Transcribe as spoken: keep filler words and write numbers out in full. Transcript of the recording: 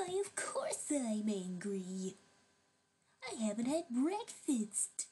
Why, of course I'm angry. I haven't had breakfast.